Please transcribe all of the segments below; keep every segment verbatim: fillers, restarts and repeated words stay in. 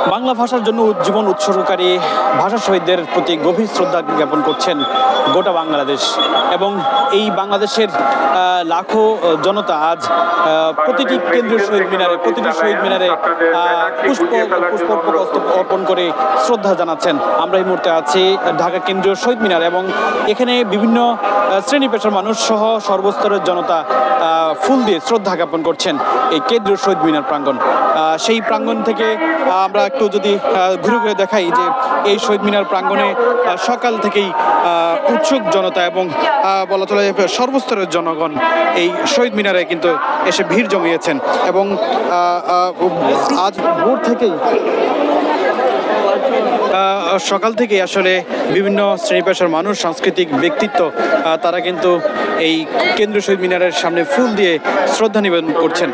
বাংলা ভাষার জন্য জীবন উৎসর্গকারী ভাষা শহীদদের প্রতি গভীর শ্রদ্ধা জ্ঞাপন করছেন গোটা বাংলাদেশ এবং এই বাংলাদেশের লাখো জনতা আজ প্রতিটি কেন্দ্রীয় শহীদ মিনারে প্রতিটি শহীদ মিনারে পুষ্প পুষ্প অর্পণ করে শ্রদ্ধা জানাচ্ছেন। আমরা এই মুহূর্তে আছি ঢাকা কেন্দ্রীয় শহীদ মিনার এবং এখানে বিভিন্ন শ্রেণী পেশার মানুষ সহ সর্বস্তরের জনতা ফুল দিয়ে শ্রদ্ধা জ্ঞাপন করছেন এই কেন্দ্রীয় শহীদ মিনার প্রাঙ্গণ। সেই প্রাঙ্গণ থেকে আমরা একটু যদি ঘুরে ঘুরে দেখাই যে এই শহীদ মিনার প্রাঙ্গণে সকাল থেকেই উৎসুক জনতা এবং বলা চলে সর্বস্তরের জনগণ এই শহীদ মিনারে কিন্তু এসে ভিড় জমিয়েছেন এবং আজ ভোর থেকেই সকাল থেকে আসলে বিভিন্ন শ্রেণী পেশার মানুষ সাংস্কৃতিক ব্যক্তিত্ব তারা কিন্তু এই কেন্দ্রীয় শহীদ মিনারের সামনে ফুল দিয়ে শ্রদ্ধা নিবেদন করছেন।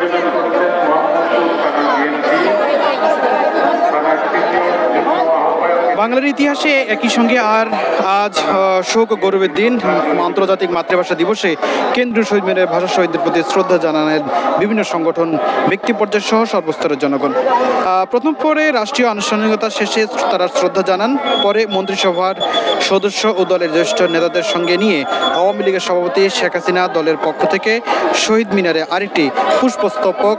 বাংলার ইতিহাসে একই সঙ্গে আর আজ শোক ও গৌরবের দিন আন্তর্জাতিক মাতৃভাষা দিবসে কেন্দ্রীয় শহীদ মিনারে ভাষা শহীদদের প্রতি শ্রদ্ধা জানানের বিভিন্ন সংগঠন ব্যক্তি পর্যায় সহ সর্বস্তরের জনগণ। প্রথম পরে রাষ্ট্রীয় আনুষ্ঠানিকতা শেষে তারা শ্রদ্ধা জানান, পরে মন্ত্রিসভার সদস্য ও দলের জ্যেষ্ঠ নেতাদের সঙ্গে নিয়ে আওয়ামী লীগের সভাপতি শেখ হাসিনা দলের পক্ষ থেকে শহীদ মিনারে আরেকটি পুষ্পস্তবক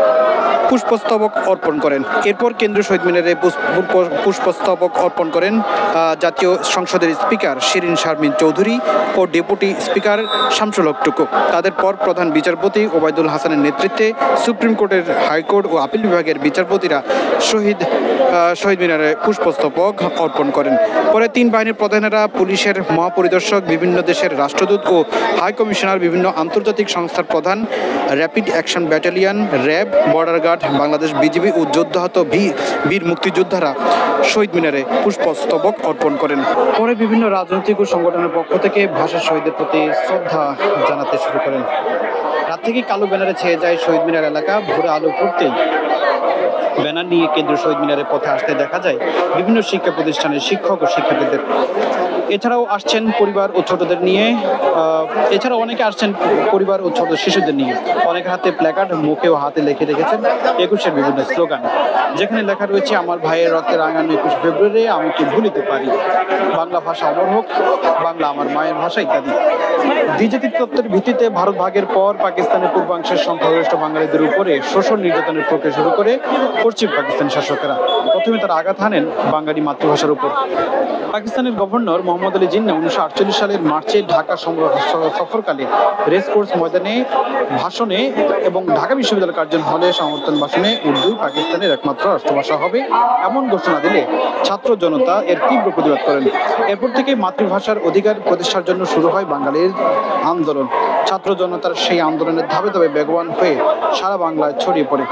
পুষ্পস্তবক অর্পণ করেন। এরপর কেন্দ্রীয় শহীদ মিনারে পুষ্পস্তবক অর্পণ করেন জাতীয় সংসদের স্পিকার শিরিন শারমিন চৌধুরী ও ডেপুটি স্পিকার শামসুল হক টুকু। তাদের পর প্রধান বিচারপতি ওবায়দুল হাসানের নেতৃত্বে সুপ্রিম কোর্টের হাইকোর্ট ও আপিল বিভাগের বিচারপতিরা শহীদ শহীদ মিনারে পুষ্পস্তবক অর্পণ করেন। পরে তিন বাহিনীর প্রধানেরা, পুলিশের মহাপরিদর্শক, বিভিন্ন দেশের রাষ্ট্রদূত ও হাই কমিশনার, বিভিন্ন আন্তর্জাতিক সংস্থার প্রধান, rapid action battalion, RAB, border guard, Bangladesh BGB ও যোদ্ধাহত বীর মুক্তিযোদ্ধারা শহীদ মিনারে পুষ্পস্তবক অর্পণ করেন। পরে বিভিন্ন রাজনৈতিক ও সংগঠনের পক্ষ থেকে ভাষা শহীদদের প্রতি শ্রদ্ধা জানাতে শুরু করেন। রাত থেকে কালো ব্যানারে ছেয়ে যায় শহীদ মিনার এলাকা। ভোরে আলো ফুটতেই ব্যানার নিয়ে কেন্দ্রীয় শহীদ মিনারের পথে আসতে দেখা যায় বিভিন্ন শিক্ষা প্রতিষ্ঠানের শিক্ষক ও শিক্ষার্থীদের। এছাড়াও আসছেন পরিবার ও ছোটদের নিয়ে এছাড়াও অনেকে আসছেন পরিবার ও ছোট শিশুদের নিয়ে। অনেকের হাতে প্ল্যাকার্ড, মুখে ও হাতে লিখে রেখেছেন একুশের বিভিন্ন স্লোগান, যেখানে লেখা রয়েছে আমার ভাইয়ের রক্তে রাঙানো একুশ ফেব্রুয়ারি আমি কি ভুলিতে পারি, বাংলা ভাষা অমর হোক, বাংলা আমার মায়ের ভাষা ইত্যাদি। দ্বিজাতিক তত্ত্বের ভিত্তিতে ভারত ভাগের পর পাকিস্তানের পূর্বাংশের সংখ্যাগরিষ্ঠ বাঙালিদের উপরে শোষণ নির্যাতনের প্রক্রিয়া শুরু করে পশ্চিম পাকিস্তানি শাসকেরা। প্রথমে তারা আঘাত হানেন বাঙালি মাতৃভাষার উপর। পাকিস্তানের গভর্নর মোহাম্মদ আলী জিন্নাহ উনিশশো আটচল্লিশ সালের মার্চে ঢাকা সফরকালে রেসকোর্স ময়দানে ভাষণে এবং ঢাকা বিশ্ববিদ্যালয় কার্জন হলে সমর্থন ভাষণে উর্দু পাকিস্তানের একমাত্র রাষ্ট্রভাষা হবে এমন ঘোষণা দিলে ছাত্র জনতা এর তীব্র প্রতিবাদ করেন। এরপর থেকে মাতৃভাষার অধিকার প্রতিষ্ঠার জন্য শুরু হয় বাঙালির আন্দোলন। ছাত্র জনতার সেই আন্দোলনের ধাপে ধাপে বেগবান হয়ে সারা বাংলায় ছড়িয়ে পড়ে।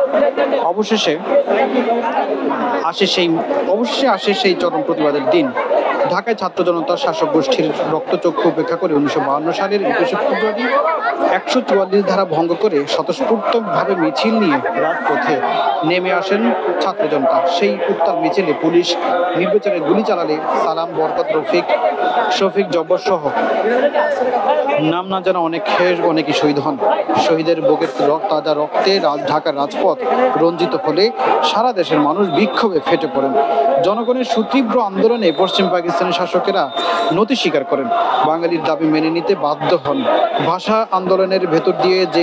অবশেষে আসে সেই অবশেষে আসে সেই চরম প্রতিবাদের দিন। ঢাকায় ছাত্র জনতা শাসক গোষ্ঠীর রক্তচক্ষু উপেক্ষা করে উনিশশো বাহান্ন সালের একুশে ফেব্রুয়ারি একশো চুয়াল্লিশ ধারা ভঙ্গ করে স্বতঃস্ফূর্তভাবে মিছিল নিয়ে রাজপথে নেমে আসেন ছাত্র জনতা। সেই উত্তাল মিছিলে পুলিশ নির্বিচারে গুলি চালালে সালাম, বরকত, রফিক, শফিক, জব্বর সহ নাম না জানা অনেক অনেকেই শহীদ হন। শহীদের বুকের তাজা রক্তে ঢাকার রাজপথ রঞ্জিত হলে সারা দেশের মানুষ বিক্ষোভে ফেটে পড়েন। জনগণের সুতীব্র আন্দোলনে পশ্চিম পাকিস্তানি শাসকেরা নতি স্বীকার করেন, বাঙালির দাবি মেনে নিতে বাধ্য হন। ভাষা আন্দোলনের ভেতর দিয়ে যে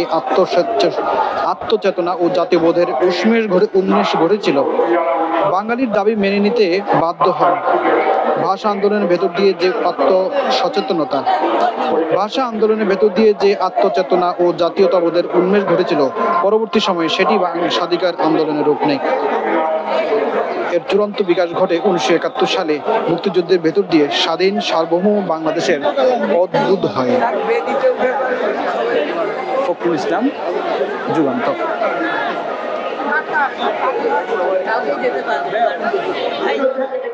আত্মচেতনা ও জাতীয়বোধের উষ্মেষ ঘটে উন্মেষ ঘটেছিল, বাঙালির দাবি মেনে নিতে বাধ্য হন। ভাষা আন্দোলনের ভেতর দিয়ে যে আত্মসচেতনতা ভাষা আন্দোলনের ভেতর দিয়ে যে আত্মচেতনা ও জাতীয়তাবোধের উন্মেষ ঘটেছিল, পরবর্তী সময়ে সেটি স্বাধিকার আন্দোলনের রূপ নেয়। এর চূড়ান্ত বিকাশ ঘটে উনিশশো একাত্তর সালে মুক্তিযুদ্ধের ভেতর দিয়ে স্বাধীন সার্বভৌম বাংলাদেশের অদ্ভুত হয়। ফখরুল ইসলাম, যুগান্তর।